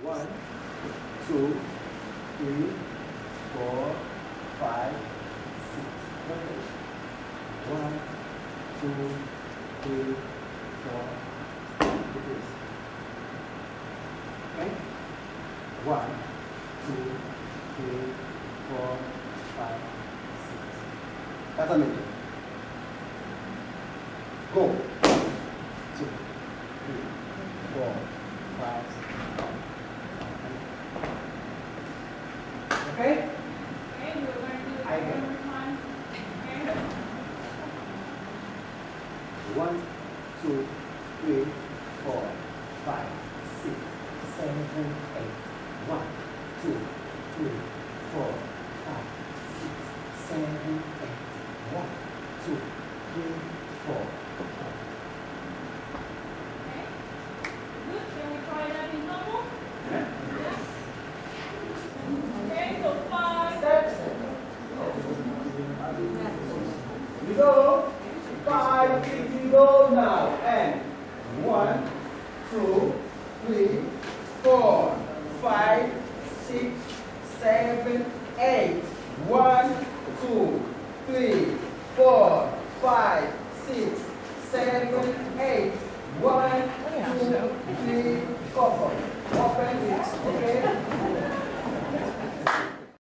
1, 2, 3, 4, 5, 6. 1, 2, 3, 4. Okay? 1, 2, 3, 4, 5, 6. That's amazing. Go. 1, 2, 3, 4, 5, 6. Okay? Okay, we're going to do it one more time. Okay. 1, 2, 3, 4, 5, 6, 7, 8. 1, 2, 3, 4, 5, 6, 7, 8. 1, 2, 3, 4. Okay. Good. Can we try that in double? Yeah? Yes. Okay, so 5. Steps. We go. 5, 6, we go now. And 1, 2, 3, 4, 5, 6, 7, 8. 1, 2, 3, 4, 5, 6, 7, 8. 1, 2, 3, 4. Open it, okay?